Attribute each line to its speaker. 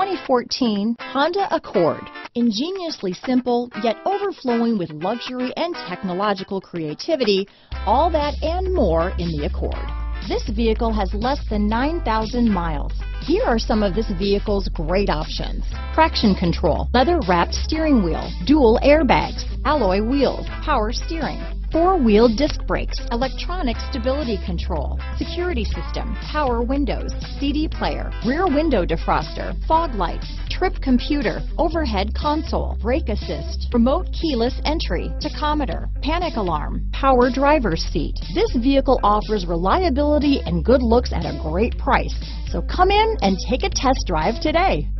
Speaker 1: 2014 Honda Accord. Ingeniously simple, yet overflowing with luxury and technological creativity, all that and more in the Accord. This vehicle has less than 9,000 miles. Here are some of this vehicle's great options: traction control, leather-wrapped steering wheel, dual airbags, alloy wheels, power steering, four-wheel disc brakes, electronic stability control, security system, power windows, CD player, rear window defroster, fog lights, trip computer, overhead console, brake assist, remote keyless entry, tachometer, panic alarm, power driver's seat. This vehicle offers reliability and good looks at a great price. So come in and take a test drive today.